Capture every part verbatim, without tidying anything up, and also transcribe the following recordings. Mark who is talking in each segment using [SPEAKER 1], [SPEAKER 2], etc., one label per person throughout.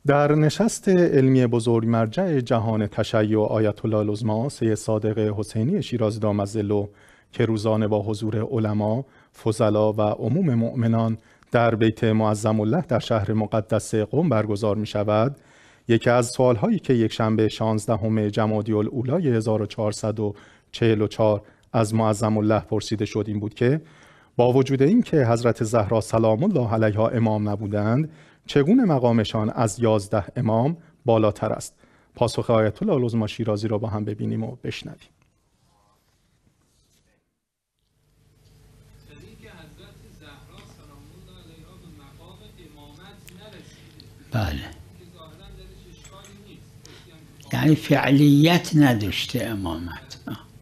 [SPEAKER 1] در نشست علمی بزرگ مرجع جهان تشیع آیت الله العظمی سید صادق حسینی شیرازی دامت ظله که روزانه با حضور علما، فضلا و عموم مؤمنان در بیت معظم الله در شهر مقدس قم برگزار می شود، یکی از سوالهایی که یک شنبه شانزدهم جمادی الاولی هزار و چهارصد و چهل و چهار از معظم الله پرسیده شد این بود که با وجود این که حضرت زهرا سلام الله علیها امام نبودند، چگونه مقامشان از یازده امام بالاتر است؟ پاسخ آیت الله العظمی شیرازی را با هم ببینیم و بشنویم.
[SPEAKER 2] بله، یعنی فعلیت نداشته امامت.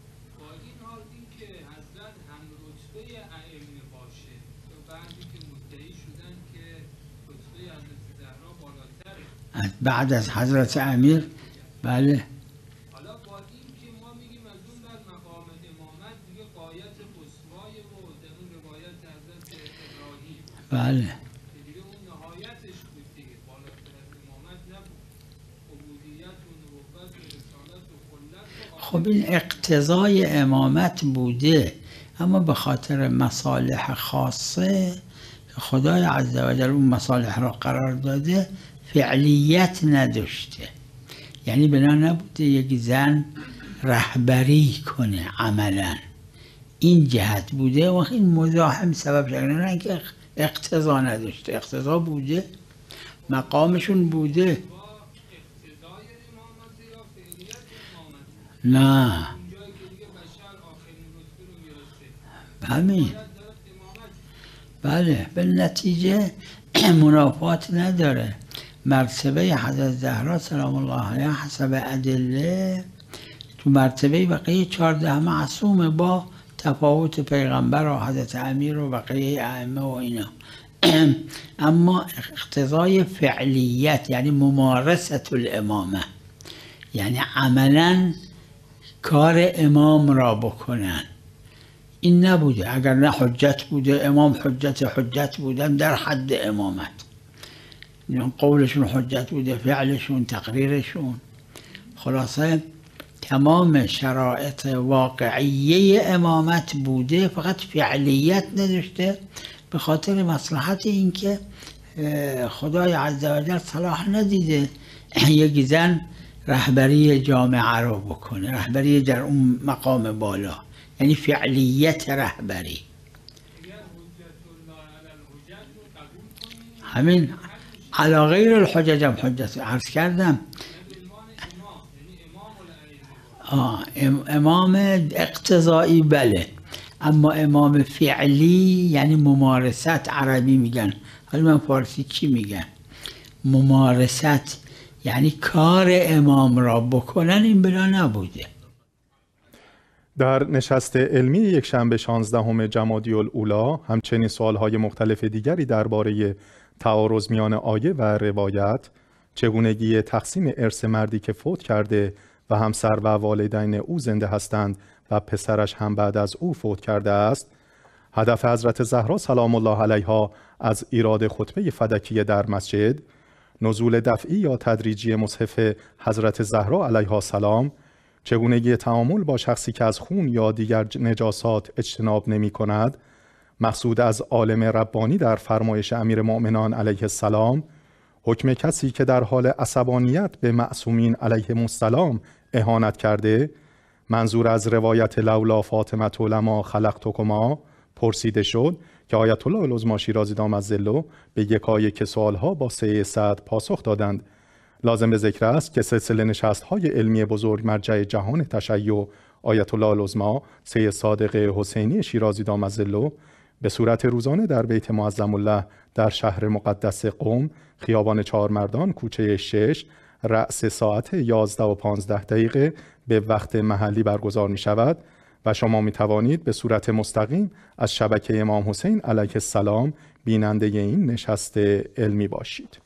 [SPEAKER 2] بعد از حضرت امیر. بله،
[SPEAKER 3] حالا با این که ما میگیم از اون بعد مقام امامت دیگه غایت قصوای و در اون روایت حضرت ابراهیم،
[SPEAKER 2] بله،
[SPEAKER 3] که دیگه اون نهایتش بود دیگه، بالاتر از امامت نبود. عبودیت و نبوت و رسالت و خلت.
[SPEAKER 2] خب این اقتضای امامت بوده، اما به خاطر مصالح خاصه خدای عز و جل اون مصالح را قرار داده، فعلیت نداشته. یعنی بنا نبوده یک زن رهبری کنه عملا، این جهت بوده و این مزاحم سبب شده، نه که اقتضا نداشته. اقتضا بوده، مقامشون بوده. نه، همین. بله، به نتیجه منافات نداره. مرتبه حضرت زهرا سلام الله علیها حسب ادله تو مرتبه بقیه چهارده معصومه، با تفاوت پیغمبر و حضرت امیر و بقیه ائمه و اینا. اما اقتضای فعلیت یعنی ممارست الامامه، یعنی عملا کار امام را بکنن، این نبوده. اگر نه حجت بوده، امام حجت حجت بودن در حد امامت، قولشون حجت بوده، فعلشون، تقریرشون. خلاصه تمام شرایط واقعیه امامت بوده، فقط فعلیت نداشته به خاطر مصلحت این که خدای عز و جل صلاح ندیده یک زن رهبری جامعه رو بکنه، رهبری در اون مقام بالا، یعنی فعلیت رهبری. همین علی غیر الحجج هم حجت عرض کردم. آه امام اقتضایی بله، اما امام فعلی یعنی ممارست، عربی میگن، حالا من فارسی چی میگن، ممارست یعنی کار امام را بکنن، این بلا نبوده.
[SPEAKER 1] در نشست علمی یک شنبه شانزدهم جمادی الاولی همچنین سوالهای مختلف دیگری درباره تعارض میان آیه و روایت، چگونگی تقسیم ارث مردی که فوت کرده و همسر و والدین او زنده هستند و پسرش هم بعد از او فوت کرده است، هدف حضرت زهرا سلام الله علیها از ایراد خطبه فدکیه در مسجد، نزول دفعی یا تدریجی مصحف حضرت زهرا علیها السلام، چگونگی تعامل با شخصی که از خون یا دیگر نجاسات اجتناب نمی کند، مقصود از عالم ربانی در فرمایش امیر مؤمنان علیه السلام، حکم کسی که در حال عصبانیت به معصومین علیهم السلام اهانت کرده، منظور از روایت لولا فاطمه لما خلقتکما پرسیده شد که آیت الله العظمی شیرازی دامت ظله به یکایک سوالها با سه صد پاسخ دادند. لازم به ذکر است که سلسله نشست‌های علمی بزرگ مرجع جهان تشیع آیت الله العظمی سید صادق حسینی شیرازی دامت ظله به صورت روزانه در بیت معظم الله در شهر مقدس قم، خیابان چهارمردان، کوچه شش، رأس ساعت یازده و پانزده دقیقه به وقت محلی برگزار می شود و شما می توانید به صورت مستقیم از شبکه امام حسین علیه السلام بیننده این نشست علمی باشید.